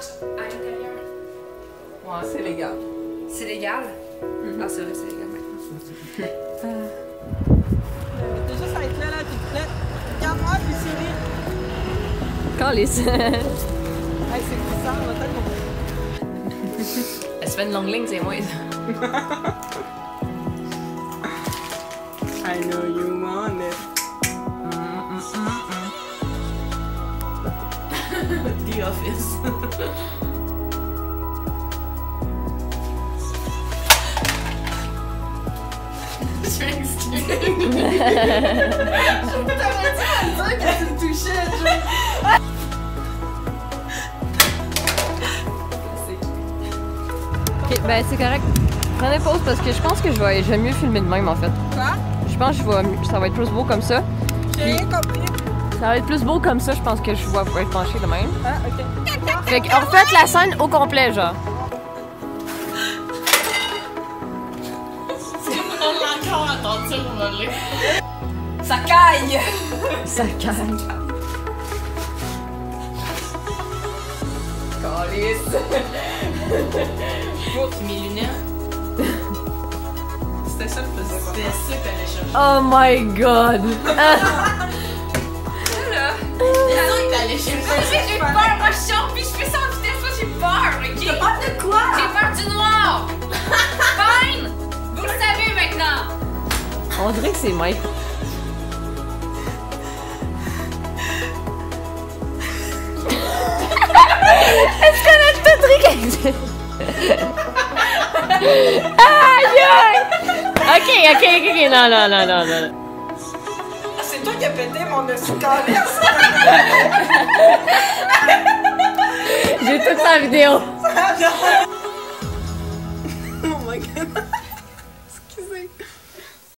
à l'intérieur. Ouais, c'est légal. C'est légal? Ah, c'est vrai, c'est légal maintenant. T'es juste à être là, t'es prête. Regarde-moi, puis souris. Calice. Hey, c'est glissant, on va tellement. Elle se fait une longue ligne, c'est moi. I know you want it. The Office. Je suis excusée. T'avais dit à dire que tu me touchais, genre. Ok, ben c'est correct. Prenez pause parce que je pense que je vais mieux filmer de même en fait. Quoi? Je pense que ça va être plus beau comme ça. J'ai rien compris. Ça va être plus beau comme ça, je pense que je vais être penché de même. Ah, ok. Fait qu'on refait la scène au complet, genre. On l'a encore entendu voler. Ça caille! Ça calme. Calice. Pour mes lunettes. C'était ça que je faisais. C'était ça que t'allais chercher. Oh my god! C'est ça que t'allais chercher. J'ai peur, moi je sors puis je fais ça en vitesse, moi j'ai peur, ok? T'as peur de quoi? J'ai peur du noir! Fine! Vous le savez maintenant! On dirait que c'est Mike. Est-ce qu'on a tout regardé? Aïe aïe! Ok, non. Ah, c'est toi qui as pété mon dessus calice. J'ai toute sa vidéo. Oh my god. Excusez.